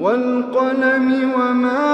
वल्क़लमि वमा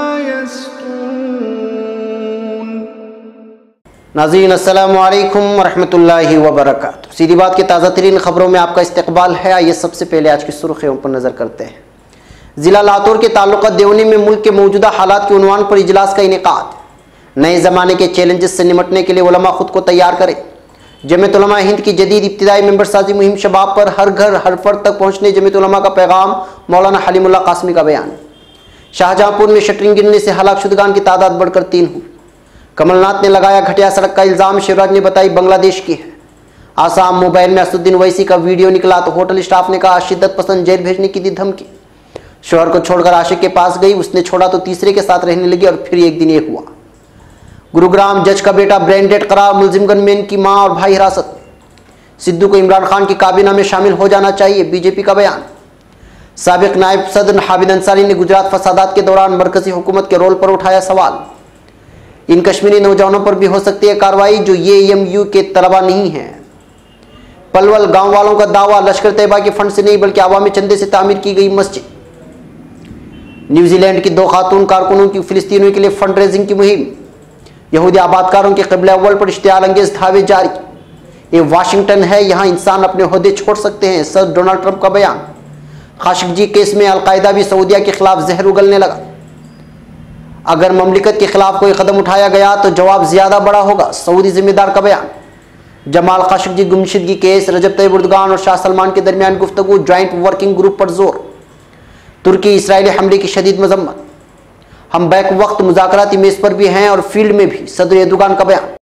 यस्तुरून। नाज़रीन अस्सलामु अलैकुम वरहमतुल्लाहि वबरकातुहू। सीधी बात की ताज़ा तरीन खबरों में आपका इस्तकबाल है। आइए सबसे पहले आज की सुर्खियों पर नज़र करते हैं। ज़िला लातूर के ताल्लुक़ देवनी में मुल्क के मौजूदा हालात के उन्वान पर इजलास का इनेकाद। नए ज़माने के चैलेंजेस से निमटने के लिए उलमा खुद को तैयार करें। जमीयत उलमा हिंद की जदीद इब्तिदाई मेंबर साजी मुहिम शबाब पर हर घर हर फर्द तक पहुँचने जमीयत उलमा का पैगाम। मौलाना हलीमुल्लाह कासमी का बयान। शाहजहाँपुर में शटरिंग गिरने से हलाक शुदगान की तादाद बढ़कर 3 हुई। कमलनाथ ने लगाया घटिया सड़क का इल्ज़ाम, शिवराज ने बताई बांग्लादेश की है। आसाम मोबाइल में असदुद्दीन वैसी का वीडियो निकला तो होटल स्टाफ ने कहा शिद्दत पसंद जेल भेजने की दी धमकी। शौहर को छोड़कर आशिक के पास गई, उसने छोड़ा तो तीसरे के साथ रहने लगी और फिर एक दिन ये हुआ। गुरुग्राम जज का बेटा ब्रेन डेड करार, मुलजिम गनमैन की मां और भाई हिरासत में। सिद्धू को इमरान खान की काबीना में शामिल हो जाना चाहिए, बीजेपी का बयान। साबिक नायब सदर हामिद अंसारी ने गुजरात फसादात के दौरान मरकजी हुकूमत के रोल पर उठाया सवाल। इन कश्मीरी नौजवानों पर भी हो सकती है कार्रवाई जो AMU के तलबा नहीं हैं। पलवल गांव वालों का दावा, लश्कर तैयबा के फंड से नहीं बल्कि अवामी चंदे से तामीर की गई मस्जिद। न्यूजीलैंड की 2 खातून कारकुनों की फिलिस्तीनियों के लिए फंड रेजिंग की मुहिम। यहूदी आबादकारों के क़िबला अव्वल पर इश्तियाल अंगेज धावे जारी। ये वाशिंगटन है, यहाँ इंसान अपने ओहदे छोड़ सकते हैं, सर डोनाल्ड ट्रंप का बयान। खाशिकजी केस में अलकायदा भी सऊदिया के खिलाफ जहर उगलने लगा। अगर ममलिकत के खिलाफ कोई कदम उठाया गया तो जवाब ज्यादा बड़ा होगा, सऊदी जिम्मेदार का बयान। जमाल खाशिकजी गुमशुदगी केस, रजब तैयब एर्दोगान और शाह सलमान के दरमियान गुफ्तगू, ज्वाइंट वर्किंग ग्रुप पर जोर। तुर्की इसराइली हमले की शदीद मजम्मत। हम बैक वक्त मुज़ाकराती मेज पर भी हैं और फील्ड में भी, सदर एर्दोगान का बयान।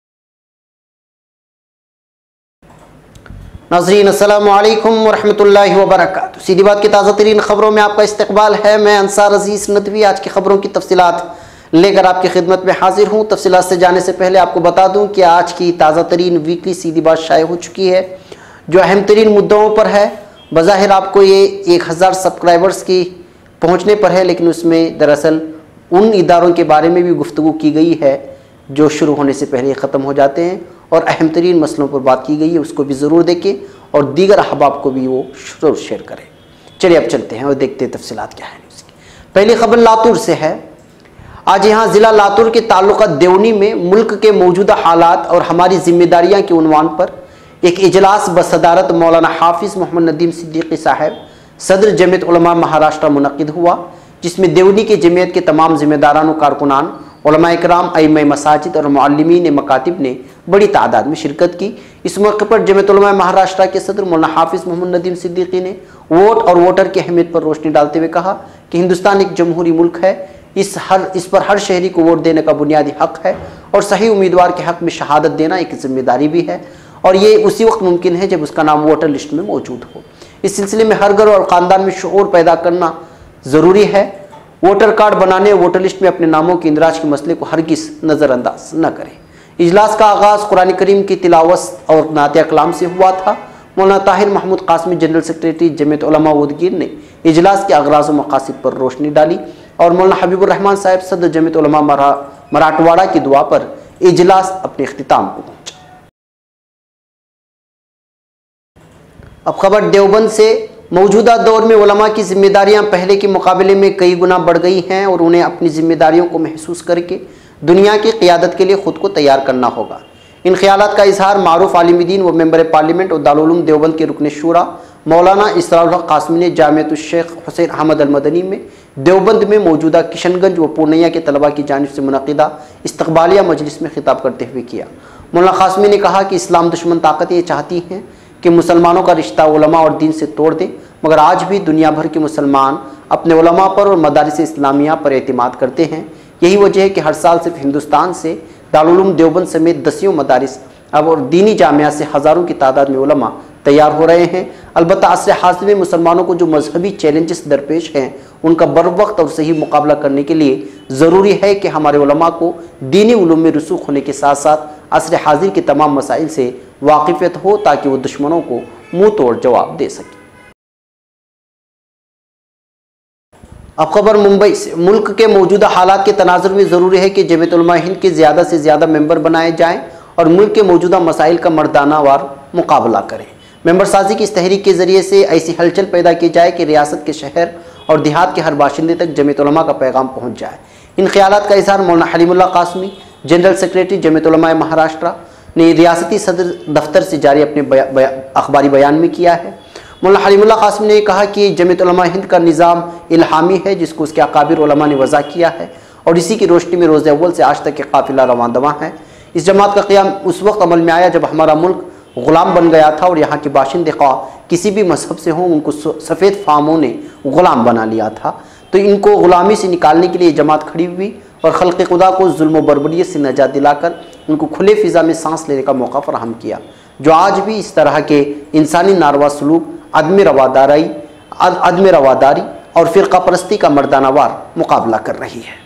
नाज़रीन अस्सलामु अलैकुम वरहमतुल्लाहि वबरकातुहू। सीधी बात की ताज़ा तरीन खबरों में आपका इस्तकबाल है। मैं अंसार अजीज नदवी आज की खबरों की तफसीलात लेकर आपकी खिदमत में हाजिर हूँ। तफसीलात से जाने से पहले आपको बता दूँ कि आज की ताज़ा तरीन वीकली सीधी बात शाये हो चुकी है, जो अहम तरीन मुद्दों पर है। बज़ाहिर आपको ये 1000 सब्सक्राइबर्स की पहुँचने पर है, लेकिन उसमें दरअसल उन इदारों के बारे में भी गुफ्तगू की गई है जो शुरू होने से पहले ख़त्म हो जाते हैं, और अहम तरीन मसलों पर बात की गई है, उसको भी ज़रूर देखें और दीगर अहबाब को भी वो ज़रूर शेयर करें। चलिए अब चलते हैं और देखते हैं तफसीलात क्या है उसकी। पहली खबर लातूर से है। आज यहाँ ज़िला लातूर के ताल्लुक़ देवनी में मुल्क के मौजूदा हालात और हमारी जिम्मेदारियाँ के उन्वान पर एक इजलास बसदारत मौलाना हाफिज़ मोहम्मद नदीम सिद्दीकी साहब सदर जमीयत उलमा महाराष्ट्र मुनक़िद हुआ, जिसमें देवनी के जमीयत के तमाम जिम्मेदारान व कारकुनान, उलमा इकराम, अइम्मा मसाजिद और मुअल्लिमीन मकातिब ने बड़ी तादाद में शिरकत की। इस मौके पर जमीयत उलमा महाराष्ट्र के सदर मौलाना हाफिज़ मोहम्मद नदीम सिद्दीकी ने वोट और वोटर की अहमियत पर रोशनी डालते हुए कहा कि हिंदुस्तान एक जमहूरी मुल्क है, इस पर हर शहरी को वोट देने का बुनियादी हक है और सही उम्मीदवार के हक में शहादत देना एक जिम्मेदारी भी है, और ये उसी वक्त मुमकिन है जब उसका नाम वोटर लिस्ट में मौजूद हो। इस सिलसिले में हर घर और ख़ानदान में शऊर पैदा करना ज़रूरी है। वोटर कार्ड बनाने, वोटर लिस्ट में अपने नामों के इंदराज के मसले को हरगिज़ नज़रअंदाज न करें। इजलास का आगाज़ कुरान करीम की तिलावत और नातिया कलाम से हुआ था। मौलाना ताहिर महमूद कासमी जनरल सेक्रेटरी जमीयत उलमा उदगीर ने इजलास के अगराज़ व मकासिद पर रोशनी डाली और मौलाना हबीबुर रहमान साहब सदर जमीयत उलमा मराठवाड़ा की दुआ पर इजलास अपने इख्तिताम को पहुँचा। अब खबर देवबंद से। मौजूदा दौर में उलमा की जिम्मेदारियां पहले के मुकाबले में कई गुना बढ़ गई हैं और उन्हें अपनी जिम्मेदारियों को महसूस करके दुनिया की क़ियादत के लिए ख़ुद को तैयार करना होगा। इन ख्यालात का इजहार मारूफ आलिम दीन व मेंबर पार्लियामेंट और दारुल उलूम देवबंद के रुकन शूरा मौलाना इसरारुल हक कासमी ने जामियतुल शेख हुसैन अहमद अल मदनी में देवबंद में मौजूदा किशनगंज व पूर्णिया के तलबा की जानिब से मुनक़िदा इस्तक़बालिया मजलिस में खिताब करते हुए किया। मौलाना कासमी ने कहा कि इस्लाम दुश्मन ताकतें ये चाहती हैं कि मुसलमानों का रिश्ता उलमा और दीन से तोड़ दें, मगर आज भी दुनिया भर के मुसलमान अपने उलमा पर और मदारिस इस्लामिया पर एतमाद करते हैं। यही वजह है कि हर साल सिर्फ हिंदुस्तान से दारुल उलूम देवबंद समेत 10 मदारिस अब और दीनी जामिया से हज़ारों की तादाद में उलमा तैयार हो रहे हैं। अलबत्ता असर हासिल में मुसलमानों को जो मजहबी चैलेंजेस दरपेश हैं उनका बर वक्त और सही मुकाबला करने के लिए ज़रूरी है कि हमारे उलमा को दीनी उलूम में रसूख होने के साथ साथ असर हाजिर के तमाम मसाइल से वाकिफ़ियत हो ताकि वो दुश्मनों को मुँह तोड़ जवाब दे सकें। अब खबर मुंबई से। मुल्क के मौजूदा हालात के तनाजुर में ज़रूरी है कि जमीयत उलमा हिंद के ज़्यादा से ज़्यादा मेंबर बनाए जाएँ और मुल्क के मौजूदा मसाइल का मर्दानावार मुकाबला करें। मेंबर साजी की इस तहरीक के ज़रिए से ऐसी हलचल पैदा की जाए कि रियासत के शहर और देहात के हर बाशिंदे तक जमीयत उलमा का पैगाम पहुँच जाए। इन ख्यालात का इजहार मौलाना हलीमुल्लाह कासमी, जनरल सेक्रेटरी जमीयत उलमा महाराष्ट्र ने रियासती सदर दफ्तर से जारी अपने अखबारी बयान में किया है। मौलाना हलीमुल्लाह कासमी ने कहा कि जमीयत उलमा हिंद का निज़ाम इल्हामी है, जिसको उसके अकाबिर उलमा ने वज़ा किया है और इसी की रोशनी में रोज़ अव्वल से आज तक के काफिला रवां दवा है। इस जमात का क़याम उस वक्त अमल में आया जब हमारा मुल्क ग़ुलाम बन गया था और यहाँ के बाशिंदे किसी भी मजहब से हों, उनको सफ़ेद फामों ने ग़ुलाम बना लिया था। तो इनको ग़ुलामी से निकालने के लिए जमात खड़ी हुई और खल्क़ खुदा को जुल्म व बर्बरियत से नजात दिलाकर उनको खुले फ़िज़ा में सांस लेने का मौका फराहम किया, जो आज भी इस तरह के इंसानी नारवा सलूक, अदम रवादारी और फ़िरक़ा परस्ती का मर्दानावार मुकाबला कर रही है।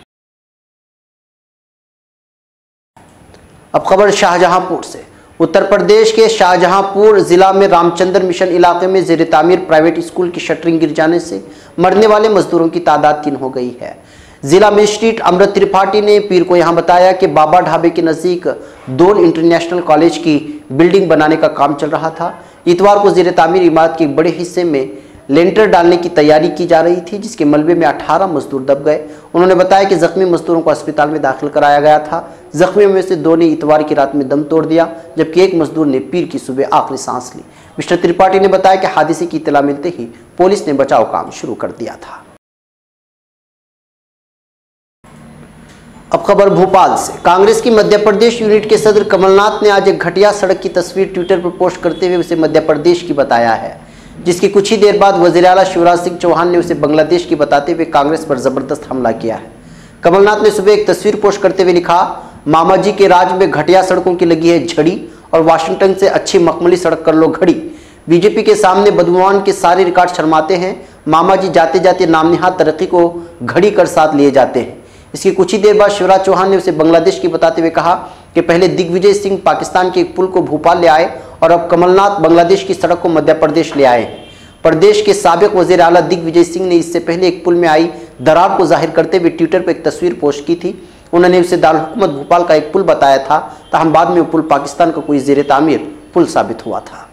अब खबर शाहजहांपुर से। उत्तर प्रदेश के शाहजहांपुर ज़िला में रामचंद्र मिशन इलाके में ज़ेर तामीर प्राइवेट स्कूल की शटरिंग गिर जाने से मरने वाले मजदूरों की तादाद 3 हो गई है। जिला मजिस्ट्रेट अमृत त्रिपाठी ने पीर को यहां बताया कि बाबा ढाबे के नज़दीक दोल इंटरनेशनल कॉलेज की बिल्डिंग बनाने का काम चल रहा था। इतवार को ज़ेर तामीर इमारत के बड़े हिस्से में लेंटर डालने की तैयारी की जा रही थी, जिसके मलबे में 18 मजदूर दब गए। उन्होंने बताया कि जख्मी मजदूरों को अस्पताल में दाखिल कराया गया था। जख्मियों में से 2 ने इतवार की रात में दम तोड़ दिया, जबकि एक मजदूर ने पीर की सुबह आखिरी सांस ली। मिस्टर त्रिपाठी ने बताया कि हादसे की इत्तला मिलते ही पुलिस ने बचाव काम शुरू कर दिया था। अब खबर भोपाल से। कांग्रेस की मध्य प्रदेश यूनिट के सदर कमलनाथ ने आज एक घटिया सड़क की तस्वीर ट्विटर पर पोस्ट करते हुए उसे मध्य प्रदेश की बताया है, जिसकी कुछ ही देर बाद वज़ीर आला शिवराज सिंह चौहान ने उसे बांग्लादेश की बताते हुए कांग्रेस पर जबरदस्त हमला किया है। कमलनाथ ने सुबह एक तस्वीर पोस्ट करते हुए लिखा, मामा जी के राज में घटिया सड़कों की लगी है झड़ी और वाशिंगटन से अच्छी मखमली सड़क कर लो घड़ी। बीजेपी के सामने बदगुमान के सारे रिकॉर्ड शर्माते हैं। मामा जी जाते जाते नामनिहाद तरक्की को घड़ी कर साथ लिए जाते हैं। इसकी कुछ ही देर बाद शिवराज चौहान ने उसे बांग्लादेश की बताते हुए कहा कि पहले दिग्विजय सिंह पाकिस्तान के एक पुल को भोपाल ले आए और अब कमलनाथ बांग्लादेश की सड़क को मध्य प्रदेश ले आए हैं। प्रदेश के साबिक वज़ीर आला दिग्विजय सिंह ने इससे पहले एक पुल में आई दरार को जाहिर करते हुए ट्विटर पर एक तस्वीर पोस्ट की थी। उन्होंने उसे दारुल हुकूमत भोपाल का एक पुल बताया था, ताहम बाद में वो पुल पाकिस्तान का कोई ज़ेर तामीर पुल साबित हुआ था।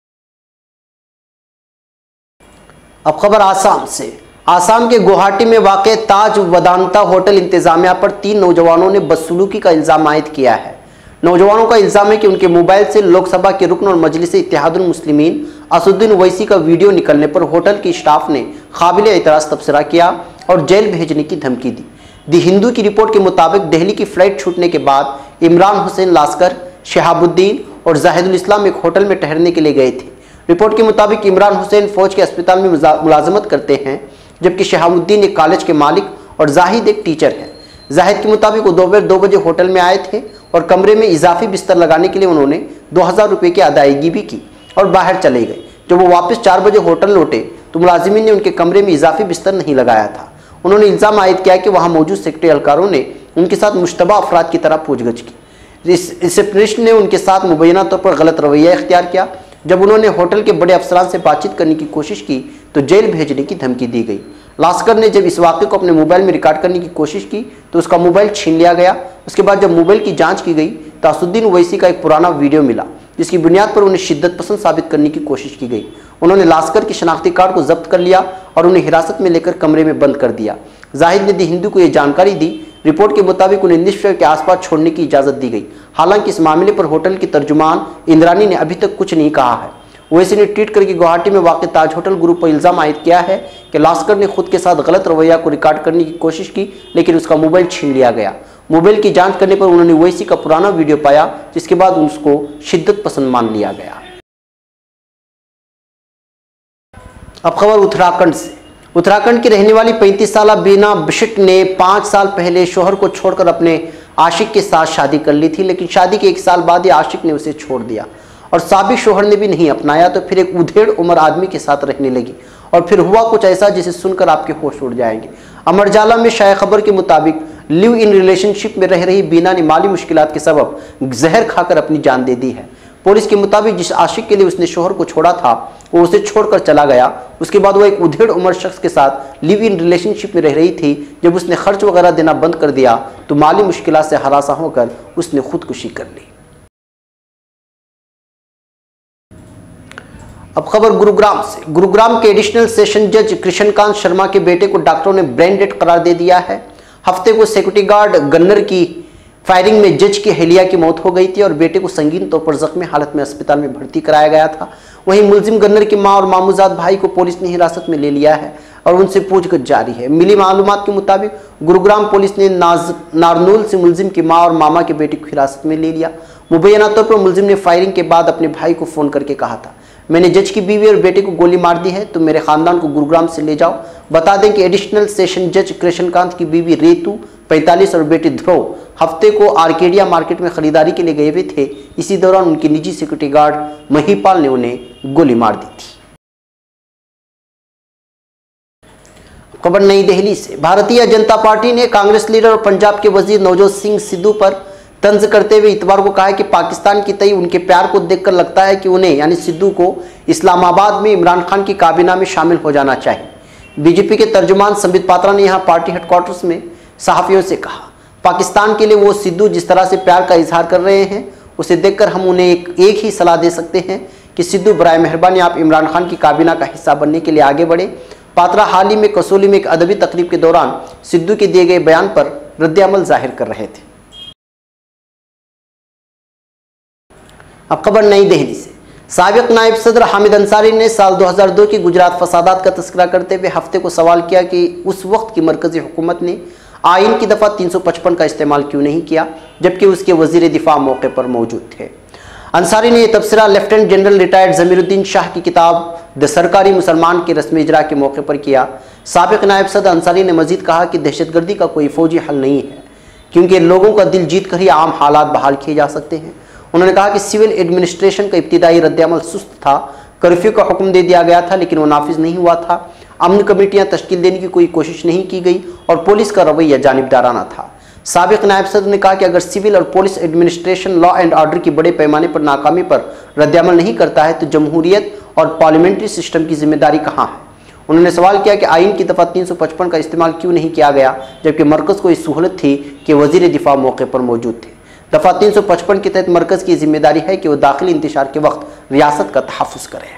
अब खबर आसाम से। आसाम के गुवाहाटी में वाक़े ताज वेदांता होटल इंतजामिया पर 3 नौजवानों ने बदसलूकी का इल्ज़ाम आयद किया है। नौजवानों का इल्ज़ाम है कि उनके मोबाइल से लोकसभा के रुकन और मजलिस इत्तेहादुल मुस्लिमीन असदुद्दीन ओवैसी का वीडियो निकलने पर होटल की स्टाफ ने काबिल एतराज़ तबसरा किया और जेल भेजने की धमकी दी। दी हिंदू की रिपोर्ट के मुताबिक दिल्ली की फ्लाइट छूटने के बाद इमरान हुसैन लास्कर, शहाबुद्दीन और जाहिदुल इस्लाम एक होटल में ठहरने के लिए गए थे। रिपोर्ट के मुताबिक इमरान हुसैन फौज के अस्पताल में मुलाजमत करते हैं, जबकि शहाबुद्दीन एक कॉलेज के मालिक और जाहिद एक टीचर है। जाहिद के मुताबिक वो दोपहर 2 बजे होटल में आए थे और कमरे में इजाफी बिस्तर लगाने के लिए उन्होंने 2000 रुपये की अदायगी भी की और बाहर चले गए। जब वो वापस 4 बजे होटल लौटे तो मुलाजिमीन ने उनके कमरे में इजाफी बिस्तर नहीं लगाया था। उन्होंने इल्ज़ाम आयद किया कि वहाँ मौजूद सेक्रेटरी एहलकारों ने उनके साथ मुश्तबा अफराद की तरह पूछगछ की। रिसेप्शनिस्ट ने उनके साथ मुबैना तौर पर गलत रवैया इख्तियार किया। जब उन्होंने होटल के बड़े अफसरान से बातचीत करने की कोशिश की तो जेल भेजने की धमकी दी गई। लास्कर ने जब इस वाक़े को अपने मोबाइल में रिकॉर्ड करने की कोशिश की तो उसका मोबाइल छीन लिया गया। उसके बाद जब मोबाइल की जांच की गई तो असदुद्दीन ओवैसी का एक पुराना वीडियो मिला, जिसकी बुनियाद पर उन्हें शिद्दत पसंद साबित करने की कोशिश की गई। उन्होंने लास्कर की शनाख्ती कार्ड को जब्त कर लिया और उन्हें हिरासत में लेकर कमरे में बंद कर दिया। जाहिद ने दी हिंदू को यह जानकारी दी। रिपोर्ट के मुताबिक उन्हें निसफ के आसपास छोड़ने की इजाज़त दी गई। हालांकि इस मामले पर होटल की तर्जुमान इंद्रानी ने अभी तक कुछ नहीं कहा है। ओवैसी ने ट्वीट करके गुवाहाटी में वाक़ ताज होटल ग्रुप पर इल्ज़ाम आयद किया है कि लास्कर ने खुद के साथ गलत रवैया को रिकॉर्ड करने की कोशिश की, लेकिन उसका मोबाइल छीन लिया गया। मोबाइल की जांच करने पर उन्होंने ओवैसी का पुराना वीडियो पाया, जिसके बाद उसको शिद्दत पसंद मान लिया गया। अब खबर उत्तराखंड से। उत्तराखंड की रहने वाली 35 साला बीना बिशट ने 5 साल पहले शोहर को छोड़कर अपने आशिक के साथ शादी कर ली थी, लेकिन शादी के 1 साल बाद ही आशिक ने उसे छोड़ दिया और साबिक शोहर ने भी नहीं अपनाया तो फिर एक उधेड़ उम्र आदमी के साथ रहने लगी और फिर हुआ कुछ ऐसा जिसे सुनकर आपके होश उड़ जाएंगे। अमर उजाला में शाया खबर के मुताबिक लिव इन रिलेशनशिप में रह रही बीना ने माली मुश्किलात के सबब जहर खाकर अपनी जान दे दी है। पुलिस के मुताबिक जिस आशिक के लिए उसने शोहर को छोड़ा था वो उसे छोड़कर चला गया। उसके बाद वो एक उधेड़ उम्र शख्स के साथ लिव इन रिलेशनशिप में रह रही थी। जब उसने खर्च वगैरह देना बंद कर दिया तो माली मुश्किलात से हरासा होकर उसने खुदकुशी कर ली। अब खबर गुरुग्राम से। गुरुग्राम के एडिशनल सेशन जज कृष्णकांत शर्मा के बेटे को डॉक्टरों ने ब्रेन डेड करार दे दिया है। हफ्ते को सिक्योरिटी गार्ड गन्नर की फायरिंग में जज की हेलिया की मौत हो गई थी और बेटे को संगीन तौर पर जख्मी हालत में अस्पताल में भर्ती कराया गया था। वहीं मुलजिम गन्नर की मां और मामूजाद भाई को पुलिस ने हिरासत में ले लिया है और उनसे पूछताछ जारी है। मिली मालूमात के मुताबिक गुरुग्राम पुलिस ने नारनूल से मुलजिम की मां और मामा के बेटे को हिरासत में ले लिया। मुबैना तौर पर मुलजिम ने फायरिंग के बाद अपने भाई को फोन करके कहा था, मैंने जज की बीवी और बेटे को गोली मार दी है, तो मेरे खानदान को गुरुग्राम से ले जाओ। बता दें कि एडिशनल सेशन जज कृष्णकांत की बीवी रेतू 45 और बेटे ध्रुव हफ्ते को आर्केडिया मार्केट में खरीदारी के लिए गए हुए थे। इसी दौरान उनके निजी सिक्योरिटी गार्ड महिपाल ने उन्हें गोली मार दी थी। खबर नई दिल्ली से। भारतीय जनता पार्टी ने कांग्रेस लीडर और पंजाब के वजीर नवजोत सिंह सिद्धू पर तंज करते हुए इतवार को कहा है कि पाकिस्तान की तई उनके प्यार को देखकर लगता है कि उन्हें यानी सिद्धू को इस्लामाबाद में इमरान खान की काबीना में शामिल हो जाना चाहिए। बीजेपी के तर्जुमान संबित पात्रा ने यहां पार्टी हेडक्वार्टर्स में सहाफियों से कहा, पाकिस्तान के लिए वो सिद्धू जिस तरह से प्यार का इजहार कर रहे हैं उसे देखकर हम उन्हें एक ही सलाह दे सकते हैं कि सिद्धू बराए मेहरबानी आप इमरान खान की काबीना का हिस्सा बनने के लिए आगे बढ़े। पात्रा हाल ही में कसौली में एक अदबी तकरीब के दौरान सिद्धू के दिए गए बयान पर रद्द-ए-अमल जाहिर कर रहे थे। अब खबर नई दिल्ली से। साबिक नायब सदर हामिद अंसारी ने साल 2002 की गुजरात फसादात का तस्करा करते हुए हफ्ते को सवाल किया कि उस वक्त की मरकजी हुकूमत ने आइन की दफ़ा 355 का इस्तेमाल क्यों नहीं किया, जबकि उसके वजीर दिफा मौके पर मौजूद थे। अंसारी ने यह तबसरा lieutenant general retired Zameeruddin Shah की किताब द सरकारी मुसलमान के रस्म इजरा के मौके पर किया। साबिक नायब सदर अंसारी ने मजीद कहा कि दहशतगर्दी का कोई फौजी हल नहीं है, क्योंकि लोगों का दिल जीत कर ही आम हालात बहाल किए जा सकते हैं। उन्होंने कहा कि सिविल एडमिनिस्ट्रेशन का इब्तिदाई रद्द-ए-अमल सुस्त था, कर्फ्यू का हुक्म दे दिया गया था लेकिन वो नाफिज नहीं हुआ था, अमन कमेटियां तश्कील देने की कोई कोशिश नहीं की गई और पुलिस का रवैया जानिबदाराना था। साबिक नायब सदर ने कहा कि अगर सिविल और police administration law and order की बड़े पैमाने पर नाकामी पर रद्द-ए-अमल नहीं करता है तो जमहूरियत और पार्लियामेंट्री सिस्टम की जिम्मेदारी कहाँ है। उन्होंने सवाल किया कि आइन की दफ़ा 355 का इस्तेमाल क्यों नहीं किया गया, जबकि मरकज़ को इस सहूलत थी कि वजीर दिफा मौके पर मौजूद थे। दफ़ा 355 के तहत मरकज़ की जिम्मेदारी है कि वह दाखिली इंतशार के वक्त रियासत का तहफ़्फ़ुज़ करे।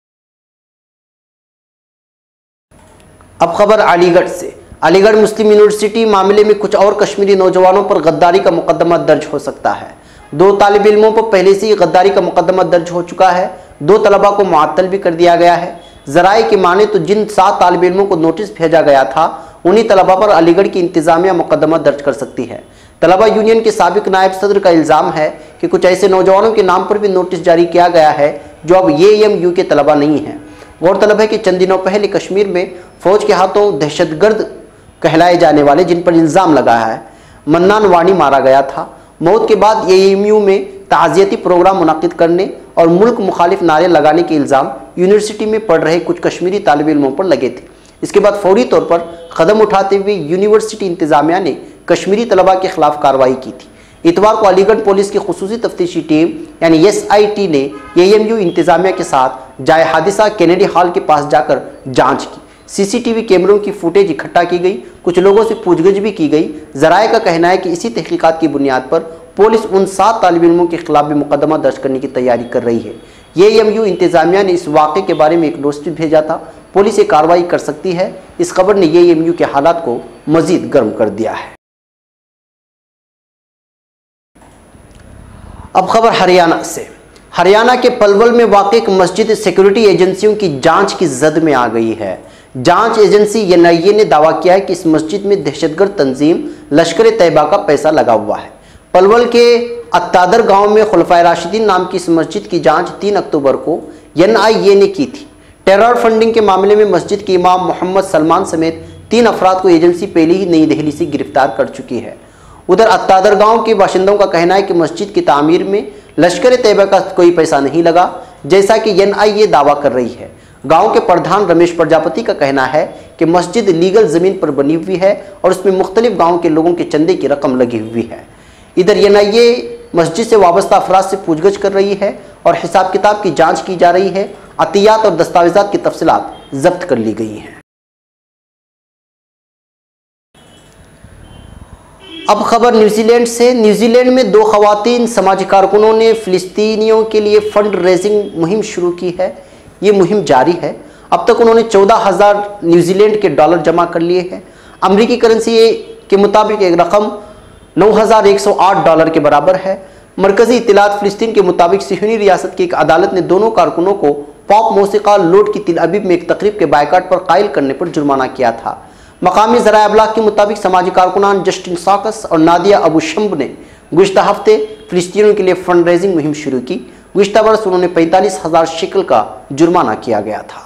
अब खबर अलीगढ़ से। अलीगढ़ मुस्लिम यूनिवर्सिटी मामले में कुछ और कश्मीरी नौजवानों पर गद्दारी का मुकदमा दर्ज हो सकता है। 2 तालिब इल्मों पर पहले से ही गद्दारी का मुकदमा दर्ज हो चुका है। 2 तलबा को मुअत्तल भी कर दिया गया है। ज़राए की माने तो जिन 7 तालिब इल्मों को नोटिस भेजा गया था उन्हीं तलबा पर अलीगढ़ की इंतजामिया मुकदमा दर्ज कर सकती है। तलबा यूनियन के साबिक नायब सदर का इल्ज़ाम है कि कुछ ऐसे नौजवानों के नाम पर भी नोटिस जारी किया गया है जो अब AMU के तलबा नहीं हैं। गौरतलब है कि चंद दिनों पहले कश्मीर में फौज के हाथों दहशतगर्द कहलाए जाने वाले जिन पर इल्ज़ाम लगा है मन्नान वानी मारा गया था। मौत के बाद AMU में ताज़ियती प्रोग्राम मुनक़िद करने और मुल्क मुखालिफ नारे लगाने के इल्ज़ाम यूनिवर्सिटी में पढ़ रहे कुछ कश्मीरी तालिब इल्मों पर लगे थे। इसके बाद फौरी तौर पर कदम उठाते हुए यूनिवर्सिटी इंतज़ामिया ने कश्मीरी तलबा के खिलाफ कार्रवाई की थी। इतवार को अलीगढ़ पुलिस की खुसूसी तफ्तीशी टीम यानी SIT ने AMU इंतज़ामिया के साथ जाए हादिसा कैनेडी हॉल के पास जाकर जाँच की। CCTV कैमरों की फुटेज इकट्ठा की गई, कुछ लोगों से पूछगछ भी की गई। ज़राए का कहना है कि इसी तहकीकात की बुनियाद पर पुलिस उन 7 तालिब इल्मों के खिलाफ भी मुकदमा दर्ज करने की तैयारी कर रही है। AMU इंतज़ामिया ने इस वाक़े के बारे में एक नोटिस भेजा था। पुलिस ये कार्रवाई कर सकती है। इस खबर ने AMU के हालात को मजीद गर्म कर दिया है। अब खबर हरियाणा से। हरियाणा के पलवल में वाक़ एक मस्जिद सिक्योरिटी एजेंसियों की जांच की जद में आ गई है। जांच एजेंसी NIA ने दावा किया है कि इस मस्जिद में दहशतगर्द तंजीम लश्कर तैयबा का पैसा लगा हुआ है। पलवल के अत्तादर गांव में खुलफाए राशिदीन नाम की इस मस्जिद की जांच 3 अक्टूबर को NIA ने की थी। टेरर फंडिंग के मामले में मस्जिद के इमाम मोहम्मद सलमान समेत 3 अफराद को एजेंसी पहले ही नई दिल्ली से गिरफ्तार कर चुकी है। उधर अत्तादर गांव के बाशिंदों का कहना है कि मस्जिद की तामीर में लश्कर तैयबा का कोई पैसा नहीं लगा, जैसा कि NIA दावा कर रही है। गांव के प्रधान रमेश प्रजापति का कहना है कि मस्जिद लीगल ज़मीन पर बनी हुई है और उसमें मुख्तलिफ गाँव के लोगों के चंदे की रकम लगी हुई है। इधर NIA मस्जिद से वाबस्ता अफराद से पूछगछ कर रही है और हिसाब किताब की जाँच की जा रही है। अतियात और दस्तावेजात की तफसीलात जब्त कर ली गई हैं। अब खबर न्यूजीलैंड से। न्यूजीलैंड में 2 खवातीन समाजी कारकुनों ने फ़िलिस्तीनियों के लिए फंड रेजिंग मुहिम शुरू की है। ये मुहिम जारी है। अब तक उन्होंने 14,000 न्यूजीलैंड के डॉलर जमा कर लिए हैं। अमेरिकी करेंसी के मुताबिक एक रकम $9,108 के बराबर है। मरकजी इत्तलात फिलिस्तीन के मुताबिक सिहूनी रियासत की एक अदालत ने दोनों कारकुनों को पॉप मौसीक़ा लोड की तिल अबीब में एक तकरीब के बायकाट पर कायल करने पर जुर्माना किया था। मकामी ज़राए अबलाग के मुताबिक समाजी कारकुनान जस्टिन साकस और नादिया अबू शम्ब ने गुज़िश्ता हफ्ते फिलिस्तीनियों के लिए फंड रेजिंग मुहिम शुरू की। गुज़िश्ता बरस उन्होंने 45,000 शिकल का जुर्माना किया गया था।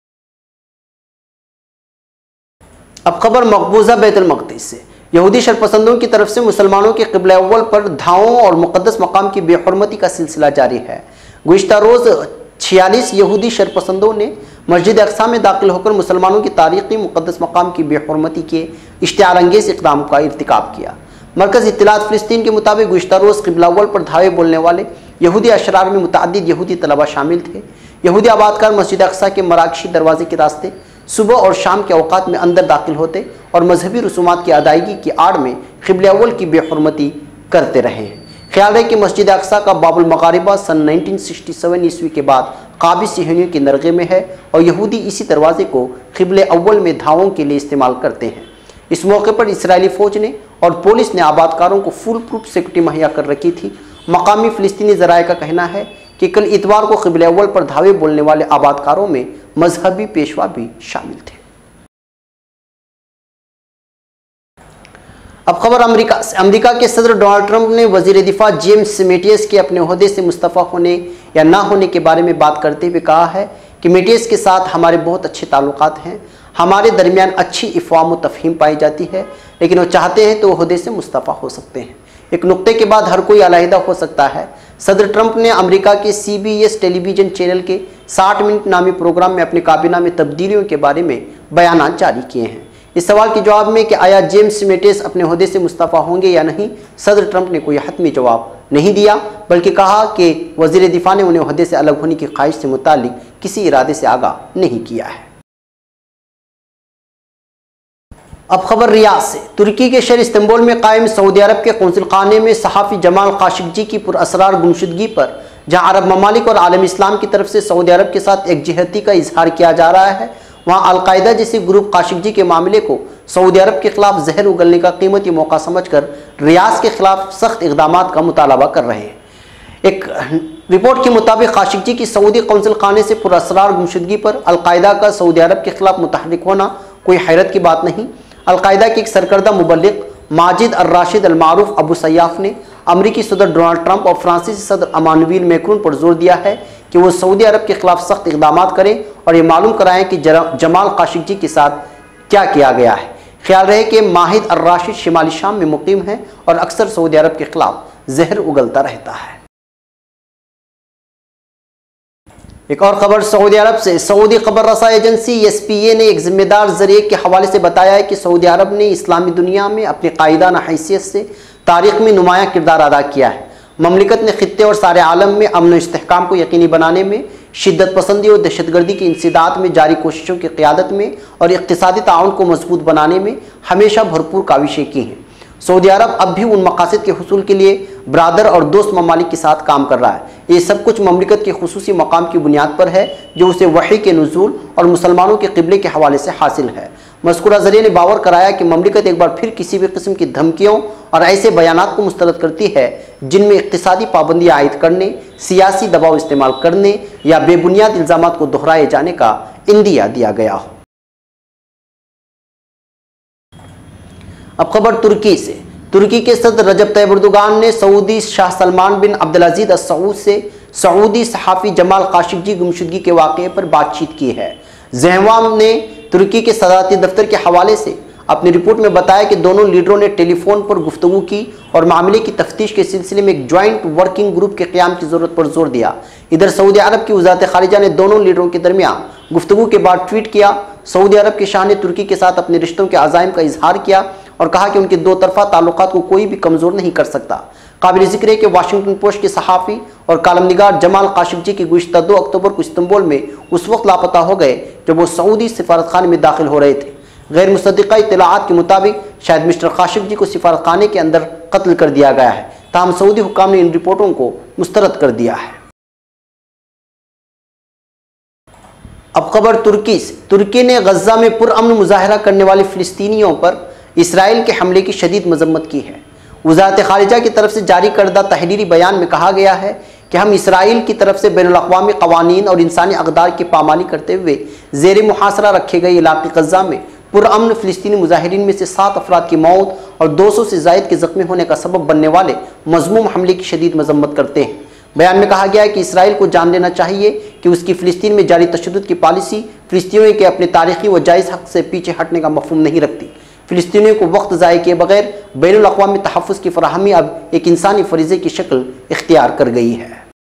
अब खबर मकबूजा बैतुल मक़दिस से। यहूदी शरपसंदों की तरफ से मुसलमानों के क़िबला अव्वल पर धावों और मुक़द्दस मकाम की बेहुरमती का सिलसिला जारी है। गुज़िश्ता रोज़ 46 यहूदी शरपसंदों ने मस्जिद अक्सा में दाखिल होकर मुसलमानों की तारीख़ी मुक़द्दस मकाम की बेहुरमती के इश्तिहार अंगेज़ इक़दाम का इर्तिकाब किया। मरकज़ इत्तलात फ़िलिस्तीन के मुताबिक गुज़िश्ता रोज़ क़िबला अव्वल पर धावे बोलने वाले यहूदी अशरार में मुतअद्दिद यहूदी तलबा शामिल थे। यहूदी आबादकार मस्जिद अक्सा के मराकशी दरवाजे के रास्ते सुबह और शाम के औकात में अंदर दाखिल होते और मजहबी रसूमात की अदायगी की आड़ में क़िबला अव्वल की बेहुरमती करते रहे हैं। ख्याल है कि मस्जिद अक्सा का बाबुल मगारिबा सन 1967 ईस्वी के बाद काबिज सिहूनियों के नरगे में है और यहूदी इसी दरवाजे को क़िबला अव्वल में धावों के लिए इस्तेमाल करते हैं। इस मौके पर इसराइली फ़ौज ने और पुलिस ने आबादकारों को फुल प्रूफ सिक्योरिटी मुहैया कर रखी थी। मकामी फ़िलिस्तीनी ज़राए का कहना है कि कल इतवार को क़िबला अव्वल पर धावे बोलने वाले आबादकारों में मजहबी पेशवा भी शामिल थे। अब खबर अमेरिका से। अमेरिका के सदर डोनाल्ड ट्रंप ने वज़ीर दिफा जेम्स मैटिस के अपने ओहदे से मुस्तफ़ा होने या ना होने के बारे में बात करते हुए कहा है कि मैटिस के साथ हमारे बहुत अच्छे ताल्लुकात हैं, हमारे दरमियान अच्छी इफ़हाम व तफ़हीम पाई जाती है, लेकिन वो चाहते हैं तो ओहदे से मुस्तफ़ा हो सकते हैं। एक नुक्ते के बाद हर कोई अलहदा हो सकता है। सदर ट्रंप ने अमेरिका के CBS टेलीविज़न चैनल के 60 मिनट नामी प्रोग्राम में अपने काबीना में तब्दीलियों के बारे में बयान जारी किए हैं। इस सवाल के जवाब में कि आया जेम्स मैटिस अपने ओहदे से मुस्तफ़ा होंगे या नहीं, सदर ट्रंप ने कोई हतमी जवाब नहीं दिया, बल्कि कहा कि वज़ीर दिफा ने उन्हें ओहदे से अलग होने की ख्वाहिश से मुतालिक किसी इरादे से आगाह नहीं किया है। अब खबर रियाद से। तुर्की के शहर इस्तांबुल में कायम सऊदी अरब के कौंसिल खाने में सहाफ़ी जमाल काशिकजी की पुरअसरार गुमशुदगी पर जहाँ अरब ममालिक और आलम इस्लाम की तरफ से सऊदी अरब के साथ एकजिहती का इजहार किया जा रहा है, वहाँ अलकायदा जैसे ग्रुप काशिकजी के मामले को सऊदी अरब के खिलाफ जहर उगलने का कीमती मौका समझकर रियाद के खिलाफ सख्त इक़दाम का मुतालबा कर रहे हैं। एक रिपोर्ट के मुताबिक काशिकजी की सऊदी कौंसिल खाने से पुरअसरार गुमशुदगी पर अलकायदा का सऊदी अरब के खिलाफ मुतहर्रिक होना कोई हैरत की बात नहीं। अलकायदा के एक सरकर्दा मुबल्लिग माजिद अल-राशिद अल-मारूफ अबू सयाफ ने अमरीकी सदर डोनाल्ड ट्रंप और फ्रांसीसी सदर इमानुएल मैक्रोन पर जोर दिया है कि वो सऊदी अरब के खिलाफ सख्त इक़दाम करें और ये मालूम कराएं कि जमाल काशिकजी के साथ क्या किया गया है। ख्याल रहे कि माहिद अल-राशिद शिमाली शाम में मुकीम है और अक्सर सऊदी अरब के खिलाफ जहर उगलता रहता है। एक और खबर सऊदी अरब से। सऊदी खबर रसा एजेंसी SPA ने एक जिम्मेदार जरिए के हवाले से बताया है कि सऊदी अरब ने इस्लामी दुनिया में अपनी कायदाना हैसियत से तारीख में नुमाया किरदार अदा किया है। ममलिकत ने खित्ते और सारे आलम में अमन व इस्तेहकाम को यकीनी बनाने में, शिद्दत पसंदी और दहशतगर्दी की इंसदाद में जारी कोशिशों की क़ियादत में और इक़्तिसादी ताउन को मजबूत बनाने में हमेशा भरपूर काविशें की हैं। सऊदी अरब अब भी उन मकासद के हुसूल के लिए ब्रादर और दोस्त ममालिक के साथ काम कर रहा है। ये सब कुछ ममलिकत के खुसूसी मकाम की बुनियाद पर है जो उसे वही के नुज़ूल और मुसलमानों के क़िबले के हवाले से हासिल है। मज़कूरा ज़रिए ने बावर कराया कि ममलिकत एक बार फिर किसी भी किस्म की धमकियों और ऐसे बयानात को मुस्तरद करती है जिनमें इक़्तिसादी पाबंदियाँ आयद करने, सियासी दबाव इस्तेमाल करने या बेबुनियाद इल्ज़ामात को दोहराए जाने का इंदिया दिया गया हो। अब खबर तुर्की से। तुर्की के सदर रजब तैयब एर्दोगान ने सऊदी शाह Salman bin Abdulaziz Al Saud से सऊदी सहाफ़ी जमाल काशिकजी गुमशुदगी के वाक़े पर बातचीत की है। ज़हवाम ने तुर्की के सदारती दफ्तर के हवाले से अपनी रिपोर्ट में बताया कि दोनों लीडरों ने टेलीफोन पर गुफ्तगू की और मामले की तफ्तीश के सिलसिले में एक ज्वाइंट वर्किंग ग्रुप के क़याम की ज़रूरत पर जोर दिया। इधर सऊदी अरब की वज़ारत ख़ारिजा ने दोनों लीडरों के दरमियान गुफ्तगू के बाद ट्वीट किया। सऊदी अरब के शाह ने तुर्की के साथ अपने रिश्तों के अज़ाइम का इजहार किया और कहा कि उनके दो तरफा ताल्लुकात को कोई भी कमज़ोर नहीं कर सकता। काबिल ज़िक्र है कि वाशिंगटन पोस्ट के सहाफ़ी और कालमनिगार जमाल काशिकजी की गुज़िश्ता 2 अक्टूबर को इस्तांबुल में उस वक्त लापता हो गए जब वो सऊदी सिफारतखाने में दाखिल हो रहे थे। गैर मुसद्दिक़ा इत्तलाआत के मुताबिक शायद मिस्टर काशिकजी को सिफारतखाने के अंदर कत्ल कर दिया गया है, ताहम सऊदी हुक्काम ने इन रिपोर्टों को मुस्तरद कर दिया है। अब खबर तुर्की से। तुर्की ने गजा में पुरअमन मुजाहरा करने वाले फ़िलिस्तीनियों पर इसराइल के हमले की शदीद मजम्मत की है। वज़ारत ख़ारिजा की तरफ से जारी करदा तहरीरी बयान में कहा गया है कि हम इसराइल की तरफ से बैनुल-अक़वामी क़वानीन और इंसानी अक़दार की पामाली करते हुए ज़ेर मुहासरा रखे गए इलाक़े गजा में पुरअमन फ़िलिस्तीनी मुजाहिरीन में से 7 अफराद की मौत और 200 से ज़ायद के ज़ख्मी होने का सबब बनने वाले मज़मूम हमले की शदीद मजम्मत करते हैं। बयान में कहा गया है कि इसराइल को जान लेना चाहिए कि उसकी फ़िलिस्तीन में जारी तशद्दुद की पॉलिसी फ़िलिस्तीनियों के अपने तारीख़ी व जायज़ हक़ से पीछे हटने का मफ़हूम नहीं रखती। फ़िलिस्तीनियों को वक्त ज़ाय किए बगैर बैनुल-अक़वामी तहफ़्फ़ुज़ की फ़राहमी अब एक इंसानी फ़रीज़े की शक्ल इख्तियार कर गई है।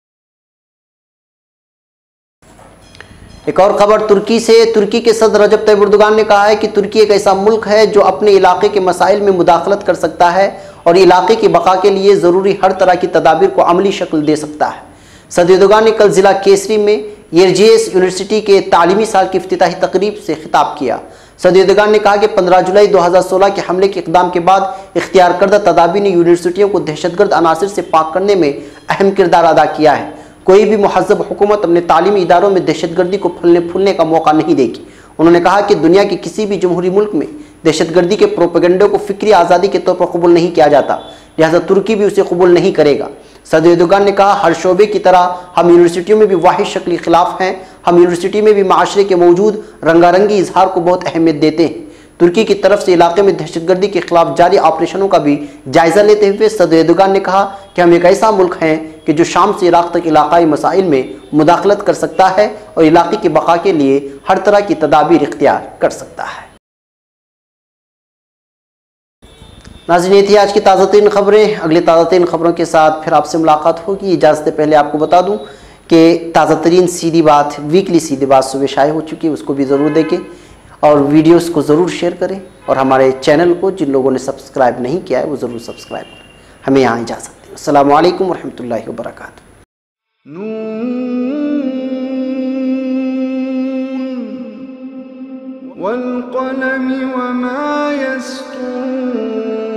एक और खबर तुर्की से। तुर्की के सदर रजब तैयब एर्दोगान ने कहा है कि तुर्की एक ऐसा मुल्क है जो अपने इलाके के मसाइल में मुदाखलत कर सकता है और इलाके की बका के लिए ज़रूरी हर तरह की तदाबीर को अमली शक्ल दे सकता है। सदर एर्दोगान ने कल ज़िला केसरी में येरजेस यूनिवर्सिटी के तालीमी साल की इफ्तिताही तकरीब से खिताब किया। सदर एर्दोगान ने कहा कि 15 जुलाई 2016 के हमले के इक़दाम के बाद इख्तियार करदा तदाबीर ने यूनिवर्सिटियों को दहशतगर्द अनासर से पाक करने में अहम किरदार अदा किया है। कोई भी मुहज़्ज़ब हुकूमत अपने तालीमी इदारों में दहशतगर्दी को फलने फूलने का मौका नहीं देगी। उन्होंने कहा कि दुनिया के किसी भी जमहूरी मुल्क में दहशतगर्दी के प्रोपेगेंडे को फ़िक्री आज़ादी के तौर पर कबूल नहीं किया जाता, लिहाजा तुर्की भी उसे कबूल नहीं करेगा। सदर एर्दोगान ने कहा, हर शोबे की तरह हम यूनिवर्सिटियों में भी वाहिद शक्ली खिलाफ हैं। हम यूनिवर्सिटी में भी माशरे के मौजूद रंगारंगी इजहार को बहुत अहमियत देते हैं। तुर्की की तरफ से इलाके में दहशतगर्दी के खिलाफ जारी ऑपरेशनों का भी जायज़ा लेते हुए सदर एर्दोगान ने कहा कि हम एक ऐसा मुल्क हैं कि जो शाम से इराक़ तक इलाक़ाई मसाइल में मुदाखलत कर सकता है और इलाक़े की बका के लिए हर तरह की तदाबीर इख्तियार कर सकता है। नाज़रीन, ये थी आज की ताज़ा तरीन खबरें। अगली ताज़ा तरीन खबरों के साथ फिर आपसे मुलाकात होगी। इजाज़त से पहले आपको बता दूं कि ताज़ा तरीन सीधी बात वीकली सीधी बात सुबह शाये हो चुकी है, उसको भी ज़रूर देखें और वीडियोस को ज़रूर शेयर करें और हमारे चैनल को जिन लोगों ने सब्सक्राइब नहीं किया है वो ज़रूर सब्सक्राइब करें। हमें यहाँ इजाज़त दें। अस्सलामु अलैकुम वरहमतुल्लाहि वबरकातुहू। वल क़लमि वमा यस्तूरून।